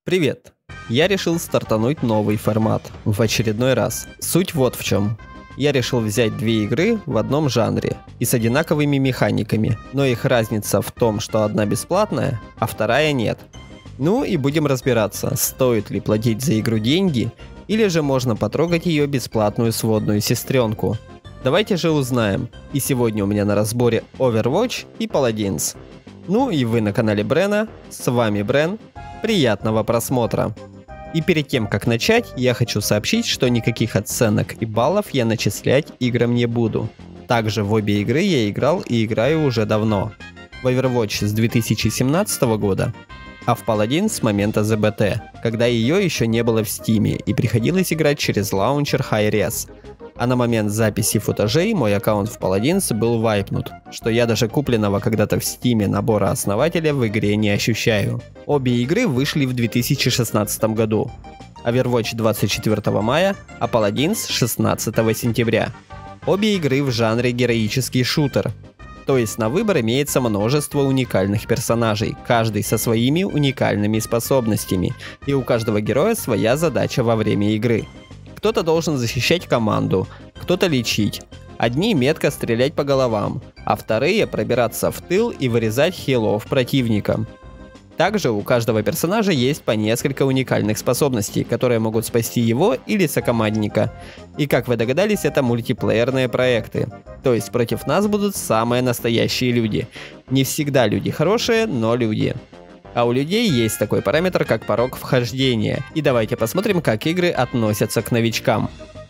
Привет! Я решил стартануть новый формат в очередной раз. Суть вот в чем. Я решил взять две игры в одном жанре и с одинаковыми механиками, но их разница в том, что одна бесплатная, а вторая нет. Ну и будем разбираться, стоит ли платить за игру деньги, или же можно потрогать ее бесплатную сводную сестренку. Давайте же узнаем. И сегодня у меня на разборе Overwatch и Paladins. Ну и вы на канале Брена, с вами Брен. Приятного просмотра! И перед тем, как начать, я хочу сообщить, что никаких оценок и баллов я начислять играм не буду. Также в обе игры я играл и играю уже давно. В Overwatch с 2017 года, а в Paladins с момента ZBT, когда ее еще не было в Steam и приходилось играть через лаунчер Hi-Res. А на момент записи футажей мой аккаунт в Paladins был вайпнут, что я даже купленного когда-то в Steam набора основателя в игре не ощущаю. Обе игры вышли в 2016 году. Overwatch 24 мая, а Paladins 16 сентября. Обе игры в жанре героический шутер. То есть на выбор имеется множество уникальных персонажей, каждый со своими уникальными способностями, и у каждого героя своя задача во время игры. Кто-то должен защищать команду, кто-то лечить. Одни метко стрелять по головам, а вторые пробираться в тыл и вырезать хилов противника. Также у каждого персонажа есть по несколько уникальных способностей, которые могут спасти его или сокомандника. И как вы догадались, это мультиплеерные проекты. То есть против нас будут самые настоящие люди. Не всегда люди хорошие, но люди. А у людей есть такой параметр, как порог вхождения. И давайте посмотрим, как игры относятся к новичкам.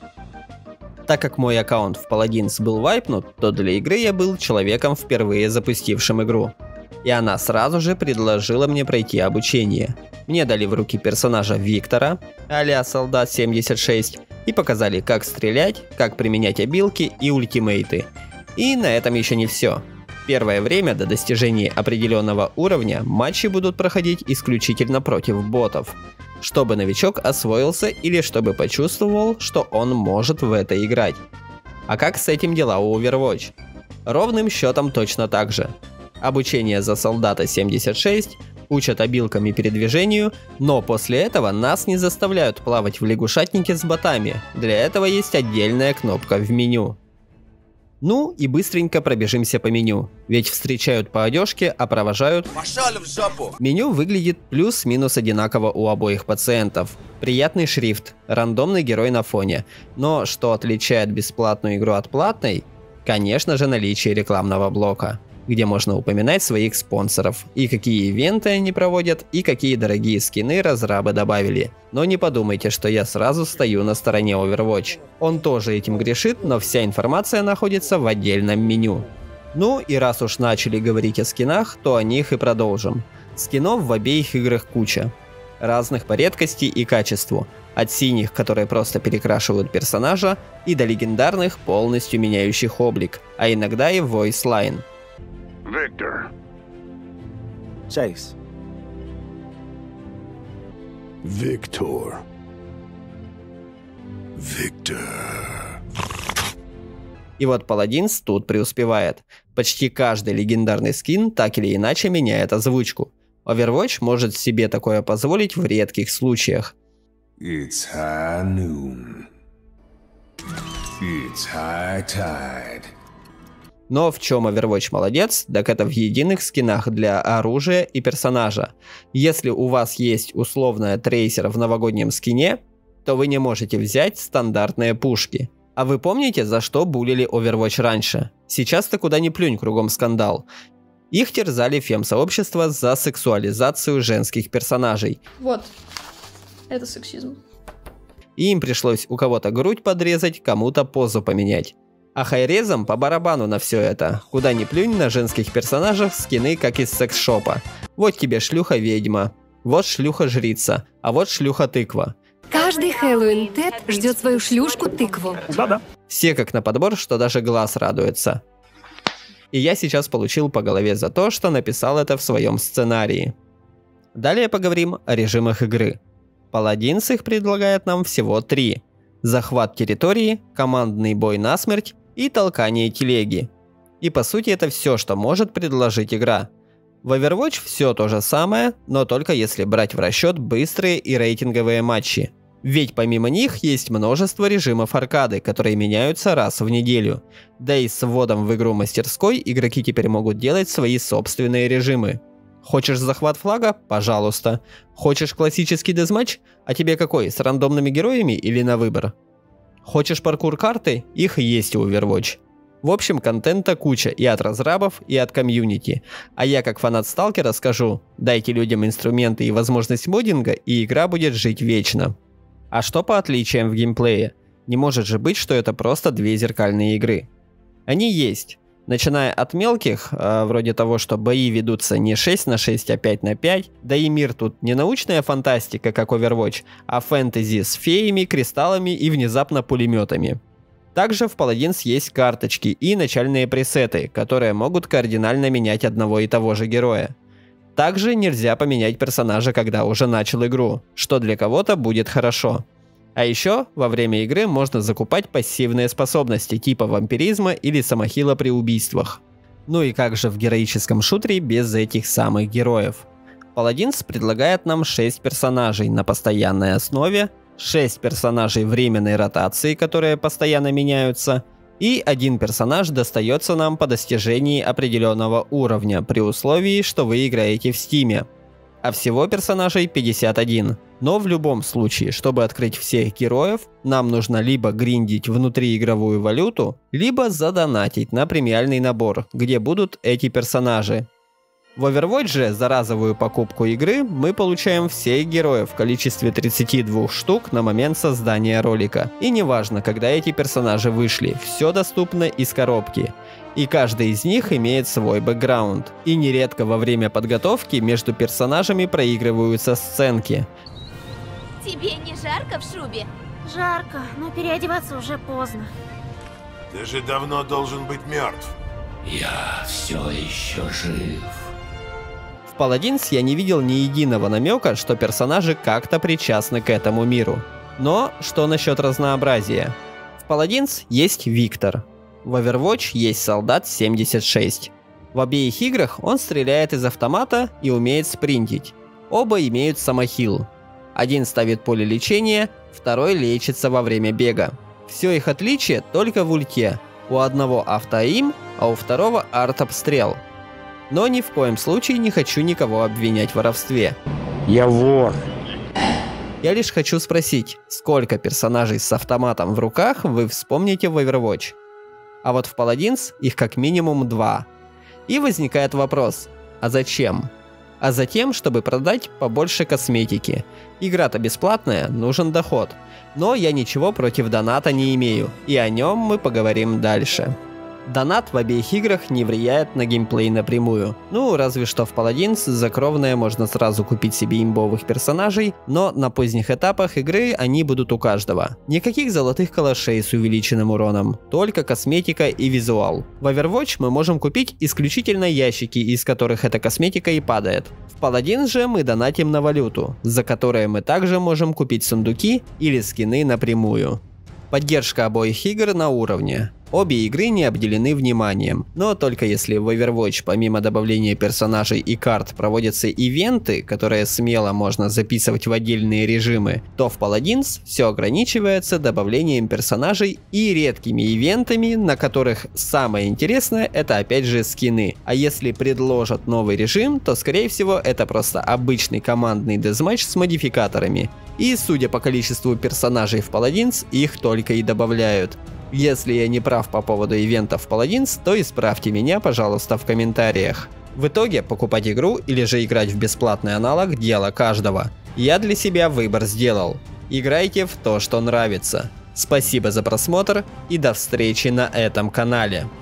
Так как мой аккаунт в Paladins был вайпнут, то для игры я был человеком, впервые запустившим игру. И она сразу же предложила мне пройти обучение. Мне дали в руки персонажа Виктора, а-ля Солдат 76, и показали, как стрелять, как применять обилки и ультимейты. И на этом еще не все. Первое время до достижения определенного уровня матчи будут проходить исключительно против ботов, чтобы новичок освоился или чтобы почувствовал, что он может в это играть. А как с этим дела у Overwatch? Ровным счетом точно так же. Обучение за Солдата 76, учат обилкам и передвижению, но после этого нас не заставляют плавать в лягушатнике с ботами, для этого есть отдельная кнопка в меню. Ну и быстренько пробежимся по меню, ведь встречают по одежке, а провожают... Меню выглядит плюс-минус одинаково у обоих пациентов. Приятный шрифт, рандомный герой на фоне. Но что отличает бесплатную игру от платной? Конечно же, наличие рекламного блока, где можно упоминать своих спонсоров, и какие ивенты они проводят, и какие дорогие скины разрабы добавили. Но не подумайте, что я сразу стою на стороне Overwatch. Он тоже этим грешит, но вся информация находится в отдельном меню. Ну и раз уж начали говорить о скинах, то о них и продолжим. Скинов в обеих играх куча. Разных по редкости и качеству. От синих, которые просто перекрашивают персонажа, и до легендарных, полностью меняющих облик, а иногда и voice line. Victor. Chase. Victor. Victor. И вот Paladins тут преуспевает. Почти каждый легендарный скин так или иначе меняет озвучку. Overwatch может себе такое позволить в редких случаях. It's high noon. It's high tide. Но в чем Overwatch молодец, так это в единых скинах для оружия и персонажа. Если у вас есть условная трейсер в новогоднем скине, то вы не можете взять стандартные пушки. А вы помните, за что булили Overwatch раньше? Сейчас-то куда ни плюнь, кругом скандал. Их терзали фем-сообщество за сексуализацию женских персонажей. Вот, это сексизм. И им пришлось у кого-то грудь подрезать, кому-то позу поменять. А хайрезам по барабану на все это. Куда ни плюнь, на женских персонажах скины как из секс-шопа. Вот тебе шлюха-ведьма, вот шлюха-жрица, а вот шлюха-тыква. Каждый Хэллоуин Тед ждет свою шлюшку-тыкву. Да-да. Все как на подбор, что даже глаз радуется. И я сейчас получил по голове за то, что написал это в своем сценарии. Далее поговорим о режимах игры. Paladins их предлагает нам всего 3. Захват территории, командный бой насмерть и толкание телеги. И по сути это все, что может предложить игра. В Overwatch все то же самое, но только если брать в расчет быстрые и рейтинговые матчи. Ведь помимо них есть множество режимов аркады, которые меняются раз в неделю. Да и с вводом в игру мастерской игроки теперь могут делать свои собственные режимы. Хочешь захват флага? Пожалуйста. Хочешь классический дезматч? А тебе какой, с рандомными героями или на выбор? Хочешь паркур карты? Их есть у Overwatch. В общем, контента куча и от разрабов, и от комьюнити. А я как фанат Сталкера скажу, дайте людям инструменты и возможность моддинга, и игра будет жить вечно. А что по отличиям в геймплее? Не может же быть, что это просто две зеркальные игры. Они есть. Начиная от мелких, вроде того, что бои ведутся не 6 на 6, а 5 на 5, да и мир тут не научная фантастика, как Overwatch, а фэнтези с феями, кристаллами и внезапно пулеметами. Также в Paladins есть карточки и начальные пресеты, которые могут кардинально менять одного и того же героя. Также нельзя поменять персонажа, когда уже начал игру, что для кого-то будет хорошо. А еще во время игры можно закупать пассивные способности типа вампиризма или самохила при убийствах. Ну и как же в героическом шутере без этих самых героев? Paladins предлагает нам 6 персонажей на постоянной основе, 6 персонажей временной ротации, которые постоянно меняются, и один персонаж достается нам по достижении определенного уровня, при условии, что вы играете в Steam. А всего персонажей 51. Но в любом случае, чтобы открыть всех героев, нам нужно либо гриндить внутриигровую валюту, либо задонатить на премиальный набор, где будут эти персонажи. В Overwatch же за разовую покупку игры мы получаем всех героев в количестве 32 штук на момент создания ролика. И неважно, когда эти персонажи вышли, все доступно из коробки. И каждый из них имеет свой бэкграунд. И нередко во время подготовки между персонажами проигрываются сценки. Тебе не жарко в шубе? Жарко, но переодеваться уже поздно. Ты же давно должен быть мертв. Я все еще жив. В Paladins я не видел ни единого намека, что персонажи как-то причастны к этому миру. Но что насчет разнообразия? В Paladins есть Виктор. В Overwatch есть Солдат 76. В обеих играх он стреляет из автомата и умеет спринтить. Оба имеют самохил. Один ставит поле лечения, второй лечится во время бега. Все их отличие только в ульте. У одного автоим, а у второго артобстрел. Но ни в коем случае не хочу никого обвинять в воровстве. Я вор. Я лишь хочу спросить, сколько персонажей с автоматом в руках вы вспомните в Overwatch? А вот в Paladins их как минимум 2. И возникает вопрос, а зачем? А затем, чтобы продать побольше косметики. Игра-то бесплатная, нужен доход. Но я ничего против доната не имею, и о нем мы поговорим дальше. Донат в обеих играх не влияет на геймплей напрямую. Ну, разве что в Paladins за кровное можно сразу купить себе имбовых персонажей, но на поздних этапах игры они будут у каждого. Никаких золотых калашей с увеличенным уроном, только косметика и визуал. В Overwatch мы можем купить исключительно ящики, из которых эта косметика и падает. В Paladins же мы донатим на валюту, за которые мы также можем купить сундуки или скины напрямую. Поддержка обоих игр на уровне. Обе игры не обделены вниманием, но только если в Overwatch помимо добавления персонажей и карт проводятся ивенты, которые смело можно записывать в отдельные режимы, то в Paladins все ограничивается добавлением персонажей и редкими ивентами, на которых самое интересное это опять же скины. А если предложат новый режим, то скорее всего это просто обычный командный дезматч с модификаторами. И судя по количеству персонажей в Paladins, их только и добавляют. Если я не прав по поводу ивентов в Paladins, то исправьте меня, пожалуйста, в комментариях. В итоге, покупать игру или же играть в бесплатный аналог – дело каждого. Я для себя выбор сделал. Играйте в то, что нравится. Спасибо за просмотр и до встречи на этом канале.